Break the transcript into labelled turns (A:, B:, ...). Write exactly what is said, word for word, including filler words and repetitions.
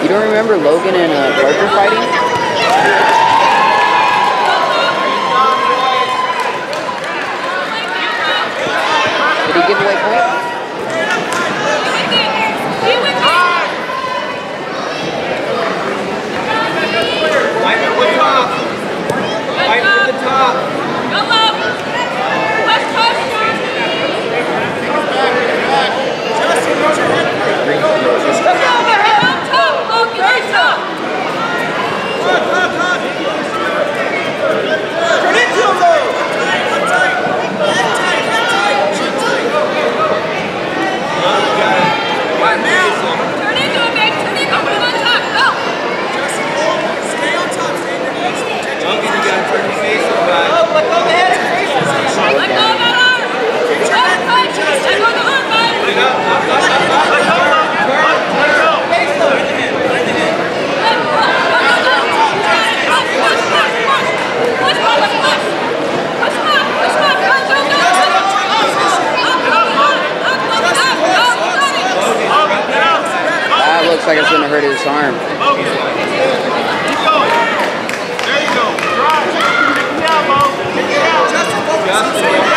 A: You don't remember Logan and uh, Parker fighting? Did he give away points?
B: Fight for the top. Fight for the top.
C: Go up. Push, push.
B: Justin, what's your head? Step down the head.
C: Up top, Logan, right top.
B: Hug, hug, hug. Turn into him, though. Head tight, head tight, head tight. Chin tight. Oh, got it.
C: Work now. Turn into him, man. Turn into him. Come on top. Go.
B: Justin, stay on top. Stay in your knees. Logan, you gotta turn your face on back. Oh, let go of the head and face.
C: Let go of that arm. Touch, touch. Let go of the arm, bud.
B: Let go, up, up, up, up. Let go. Let go. Face low. Right in the head. Right in the head.
C: Let go. Push, push, push, push. Push, push, push, push. Push him up. Push him up. Go, go, go. Up, up, up, up, up.
A: That looks like it's going to hurt his arm.
D: Logan, keep going. There you go. Drive. Take it down, Mo. Take it down.
B: Justin, focus.